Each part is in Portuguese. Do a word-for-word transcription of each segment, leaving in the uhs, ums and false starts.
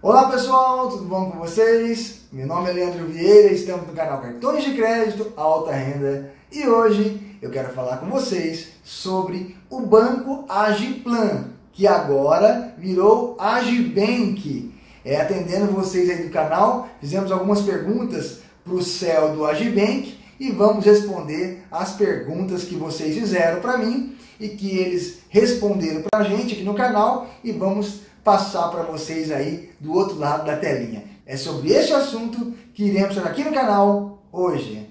Olá pessoal, tudo bom com vocês? Meu nome é Leandro Vieira, estamos no canal Cartões de Crédito Alta Renda e hoje eu quero falar com vocês sobre o Banco Agiplan, que agora virou Agibank. É, atendendo vocês aí do canal, fizemos algumas perguntas para o C E O do Agibank e vamos responder as perguntas que vocês fizeram para mim e que eles responderam para a gente aqui no canal e vamos passar para vocês aí do outro lado da telinha. É sobre este assunto que iremos falar aqui no canal hoje.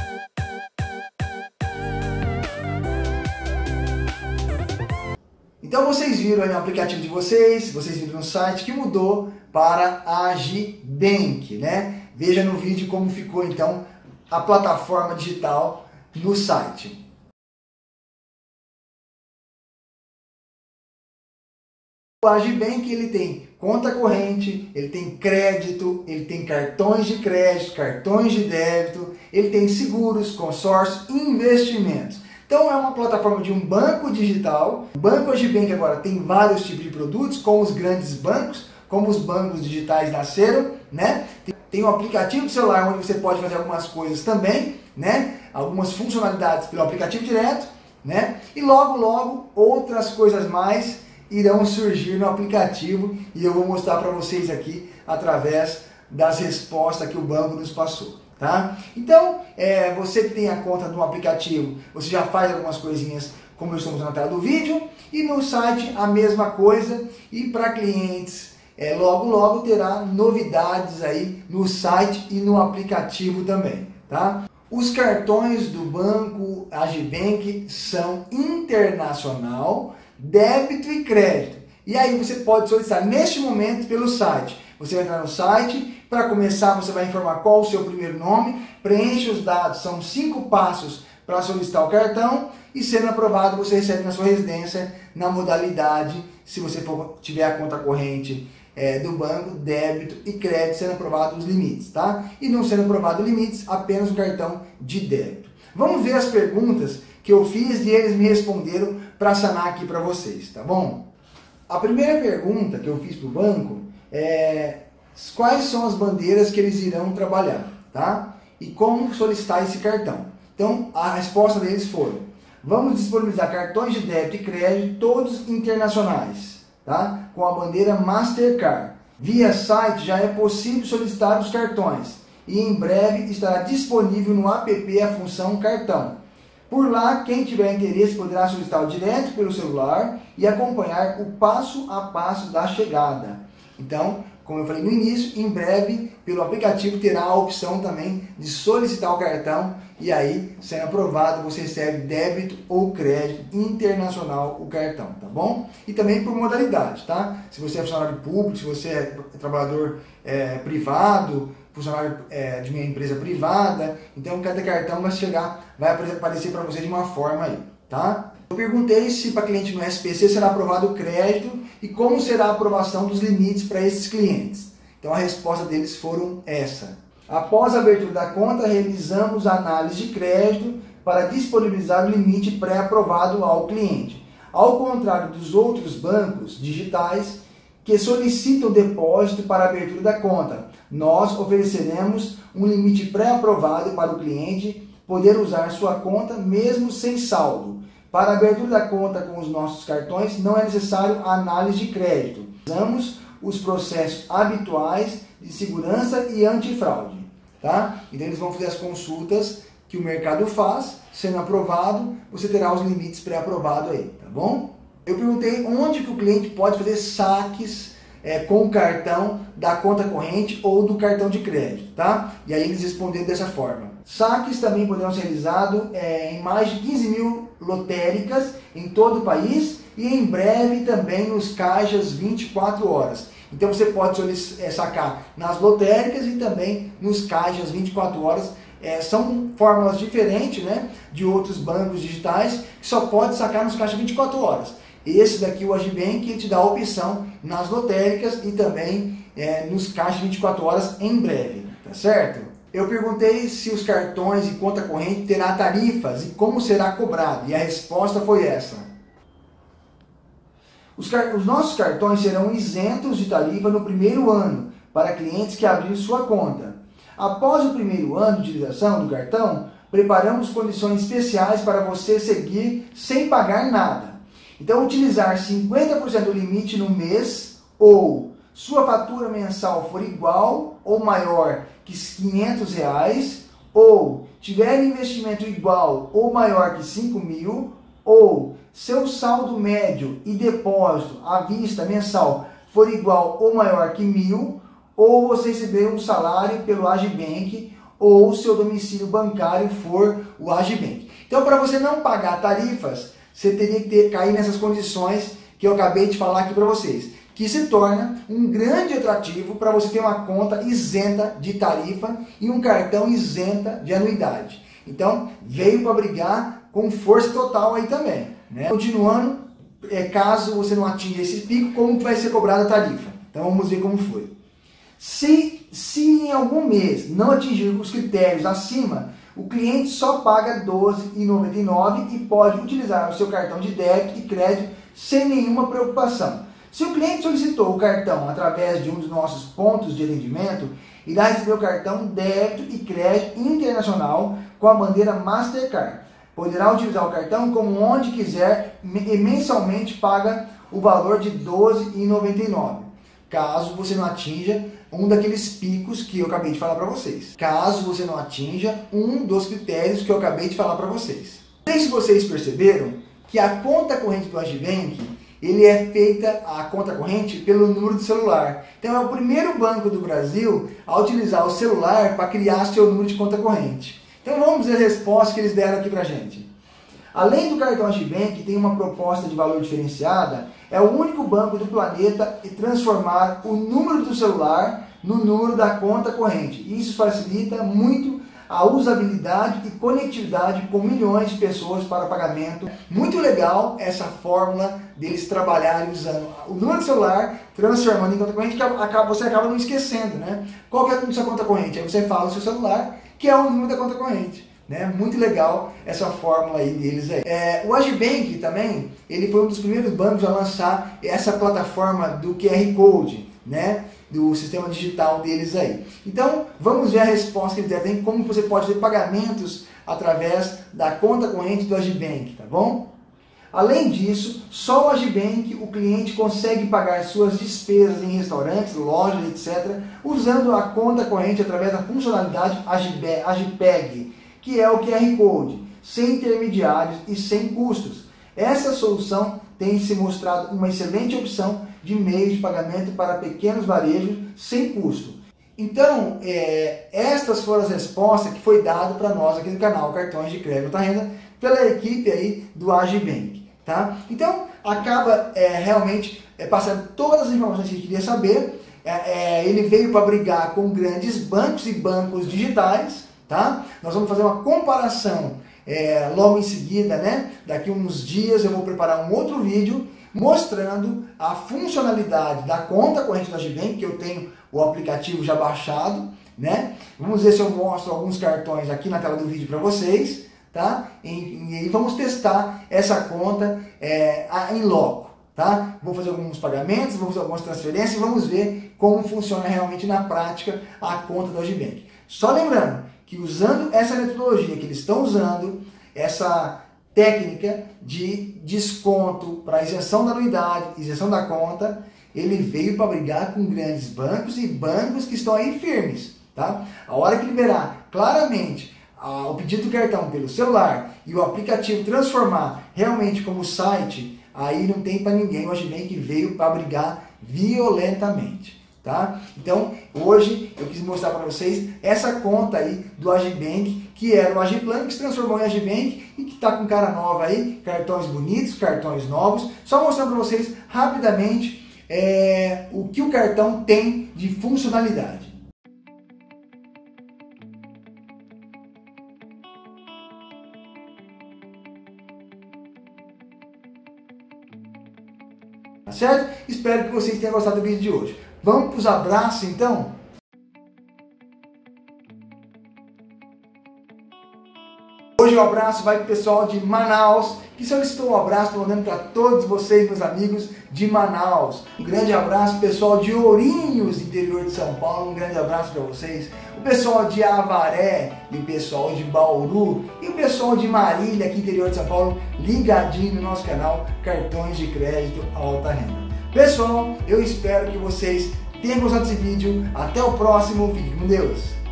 Então vocês viram aí no aplicativo de vocês, vocês viram no site que mudou para Agibank, né? Veja no vídeo como ficou então a plataforma digital no site. O Agibank ele tem conta corrente, ele tem crédito, ele tem cartões de crédito, cartões de débito, ele tem seguros, consórcios e investimentos. Então é uma plataforma de um banco digital. O Banco Agibank agora tem vários tipos de produtos, com os grandes bancos, como os bancos digitais nasceram, né? Tem um aplicativo de celular onde você pode fazer algumas coisas também, né? Algumas funcionalidades pelo aplicativo direto, né? E logo, logo, outras coisas mais irão surgir no aplicativo e eu vou mostrar para vocês aqui através das respostas que o banco nos passou, tá? Então, é, você que tem a conta no aplicativo, você já faz algumas coisinhas como eu estou mostrando na tela do vídeo, e no site a mesma coisa, e para clientes, é, logo logo terá novidades aí no site e no aplicativo também, tá? Os cartões do Banco Agibank são internacional, débito e crédito. E aí você pode solicitar neste momento pelo site. Você vai entrar no site, para começar você vai informar qual o seu primeiro nome, preenche os dados, são cinco passos para solicitar o cartão e sendo aprovado você recebe na sua residência na modalidade, se você for, tiver a conta corrente é, do banco, débito e crédito, sendo aprovado os limites, tá? E não sendo aprovado limites, apenas o cartão de débito. Vamos ver as perguntas que eu fiz e eles me responderam para sanar aqui para vocês, tá bom? A primeira pergunta que eu fiz para o banco é quais são as bandeiras que eles irão trabalhar, tá? E como solicitar esse cartão. Então, a resposta deles foi: vamos disponibilizar cartões de débito e crédito todos internacionais, tá? Com a bandeira Mastercard. Via site já é possível solicitar os cartões e em breve estará disponível no app a função cartão. Por lá, quem tiver interesse poderá solicitar direto pelo celular e acompanhar o passo a passo da chegada. Então, como eu falei no início, em breve, pelo aplicativo terá a opção também de solicitar o cartão e aí, sendo aprovado, você recebe débito ou crédito internacional o cartão, tá bom? E também por modalidade, tá? Se você é funcionário público, se você é trabalhador é, privado, funcionário é, de uma empresa privada, então cada cartão vai chegar, vai aparecer para você de uma forma aí, tá? Eu perguntei se para cliente no S P C será aprovado o crédito e como será a aprovação dos limites para esses clientes. Então a resposta deles foram essa: após a abertura da conta, realizamos a análise de crédito para disponibilizar o limite pré-aprovado ao cliente. Ao contrário dos outros bancos digitais que solicitam depósito para a abertura da conta, nós ofereceremos um limite pré-aprovado para o cliente poder usar sua conta mesmo sem saldo. Para a abertura da conta com os nossos cartões não é necessário análise de crédito. Usamos os processos habituais de segurança e antifraude, tá? Então eles vão fazer as consultas que o mercado faz, sendo aprovado, você terá os limites pré-aprovados aí, tá bom? Eu perguntei onde que o cliente pode fazer saques é, com o cartão da conta corrente ou do cartão de crédito, tá? E aí eles responderam dessa forma: saques também poderão ser realizados é, em mais de quinze mil lotéricas em todo o país e em breve também nos caixas vinte e quatro horas. Então você pode é, sacar nas lotéricas e também nos caixas vinte e quatro horas. É, são fórmulas diferentes, né, de outros bancos digitais que só pode sacar nos caixas vinte e quatro horas. Esse daqui, o Agibank, te dá a opção nas lotéricas e também é, nos caixas vinte e quatro horas em breve, tá certo? Eu perguntei se os cartões e conta corrente terá tarifas e como será cobrado, e a resposta foi essa: Os, os nossos cartões serão isentos de tarifa no primeiro ano, para clientes que abriram sua conta. Após o primeiro ano de utilização do cartão, preparamos condições especiais para você seguir sem pagar nada. Então, utilizar cinquenta por cento do limite no mês ou sua fatura mensal for igual ou maior que quinhentos reais, ou tiver investimento igual ou maior que cinco mil, ou seu saldo médio e depósito à vista mensal for igual ou maior que mil, ou você receber um salário pelo Agibank, ou seu domicílio bancário for o Agibank. Então, para você não pagar tarifas, você teria que ter, cair nessas condições que eu acabei de falar aqui para vocês, que se torna um grande atrativo para você ter uma conta isenta de tarifa e um cartão isenta de anuidade. Então, veio para brigar com força total aí também, né? Continuando, é, caso você não atinja esse pico, como vai ser cobrada a tarifa? Então, vamos ver como foi. Se, se em algum mês não atingir os critérios acima, o cliente só paga doze reais e noventa e nove centavos e pode utilizar o seu cartão de débito e crédito sem nenhuma preocupação. Se o cliente solicitou o cartão através de um dos nossos pontos de atendimento, irá receber o cartão débito e crédito internacional com a bandeira Mastercard. Poderá utilizar o cartão como onde quiser e mensalmente paga o valor de doze reais e noventa e nove centavos. Caso você não atinja um daqueles picos que eu acabei de falar para vocês. Caso você não atinja um dos critérios que eu acabei de falar para vocês. Não sei se vocês perceberam que a conta corrente do Agibank, ele é feita, a conta corrente, pelo número de celular. Então é o primeiro banco do Brasil a utilizar o celular para criar seu número de conta corrente. Então vamos ver a resposta que eles deram aqui para a gente. Além do cartão Agibank, que tem uma proposta de valor diferenciada, é o único banco do planeta a transformar o número do celular no número da conta corrente. Isso facilita muito a usabilidade e conectividade com milhões de pessoas para pagamento. Muito legal essa fórmula deles trabalharem usando o número do celular, transformando em conta corrente, que você acaba não esquecendo, né? Qual que é o número da sua conta corrente? Aí você fala o seu celular, que é o número da conta corrente. Né? Muito legal essa fórmula aí deles aí. É, o Agibank também, ele foi um dos primeiros bancos a lançar essa plataforma do Q R Code, né? Do sistema digital deles aí. Então, vamos ver a resposta que eles deram, como você pode ter pagamentos através da conta corrente do Agibank, tá bom? Além disso, só o Agibank o cliente consegue pagar suas despesas em restaurantes, lojas, etcétera, usando a conta corrente através da funcionalidade Agipeg, que é o Q R Code, sem intermediários e sem custos. Essa solução tem se mostrado uma excelente opção de meio de pagamento para pequenos varejos sem custo. Então, é, estas foram as respostas que foi dado para nós aqui no canal Cartões de Crédito Alta Renda pela equipe aí do Agibank, tá? Então, acaba é, realmente é, passando todas as informações que a gente queria saber. É, é, ele veio para brigar com grandes bancos e bancos digitais, tá? Nós vamos fazer uma comparação é, logo em seguida, né? Daqui uns dias eu vou preparar um outro vídeo mostrando a funcionalidade da conta corrente da Agibank, que eu tenho o aplicativo já baixado, né? Vamos ver se eu mostro alguns cartões aqui na tela do vídeo para vocês, tá? E, e vamos testar essa conta é, em loco, tá? Vou fazer alguns pagamentos, vou fazer algumas transferências e vamos ver como funciona realmente na prática a conta do Agibank. Só lembrando que usando essa metodologia que eles estão usando, essa técnica de desconto para isenção da anuidade, isenção da conta, ele veio para brigar com grandes bancos e bancos que estão aí firmes, tá? A hora que liberar claramente a, o pedido do cartão pelo celular e o aplicativo transformar realmente como site, aí não tem para ninguém. O Agibank veio para brigar violentamente. Tá? Então, hoje eu quis mostrar para vocês essa conta aí do Agibank, que era o Agiplan, que se transformou em Agibank e que está com cara nova aí, cartões bonitos, cartões novos. Só mostrando para vocês rapidamente é, o que o cartão tem de funcionalidade. Tá certo? Espero que vocês tenham gostado do vídeo de hoje. Vamos para os abraços, então? Hoje o abraço vai para o pessoal de Manaus, que solicitou um abraço, estou mandando para todos vocês, meus amigos de Manaus. Um grande abraço pessoal de Ourinhos, interior de São Paulo, um grande abraço para vocês. O pessoal de Avaré e o pessoal de Bauru e o pessoal de Marília, aqui interior de São Paulo, ligadinho no nosso canal Cartões de Crédito Alta Renda. Pessoal, eu espero que vocês tenham gostado desse vídeo. Até o próximo vídeo. Com Deus!